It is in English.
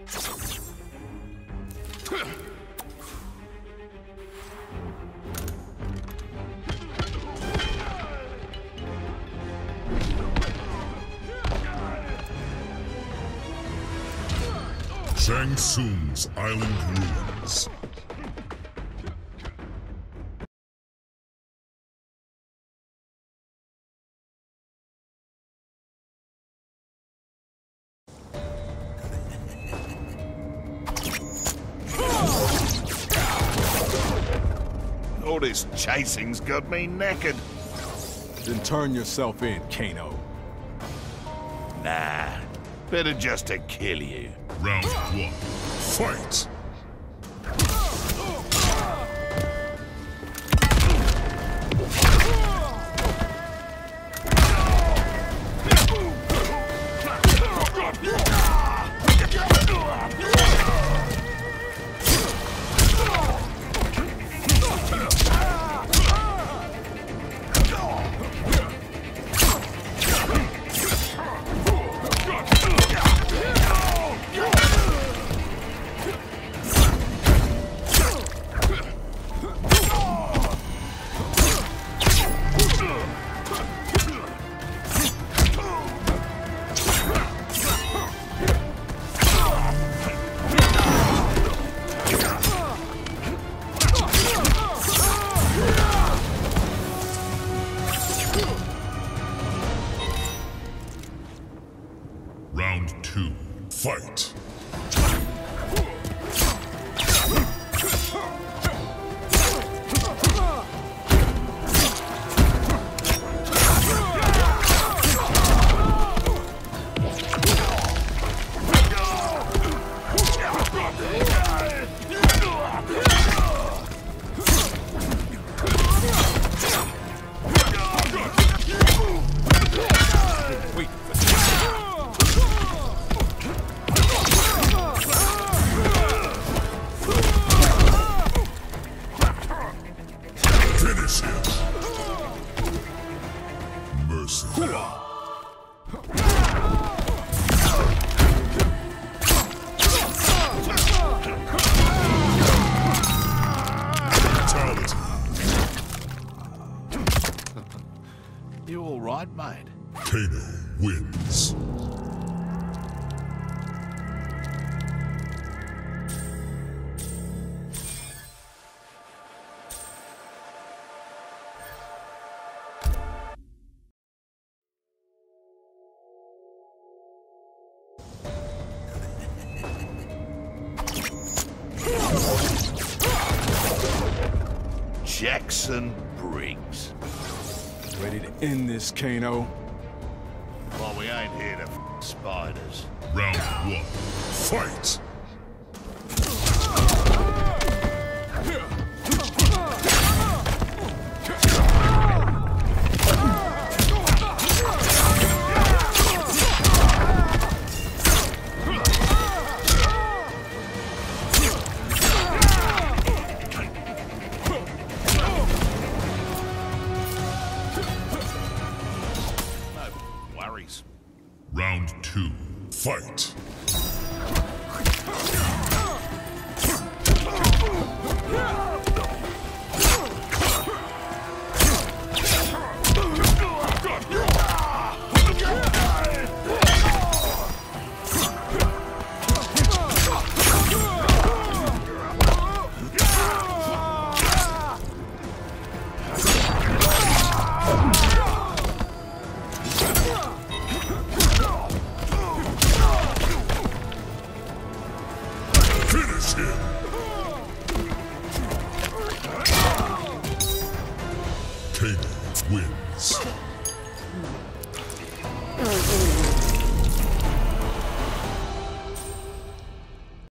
Shang Tsung's island ruins. All this chasing's got me knackered. Then turn yourself in, Kano. Nah, better just to kill you. Round 1. Fight! Round 2. Fight! Finish him! Mercy. Fatality. You all right, mate? Kano wins. Jackson Briggs. Ready to end this, Kano? Well, we ain't here to spiders. Round 1. Fight! Round 2. Fight! Finish him! Kano wins.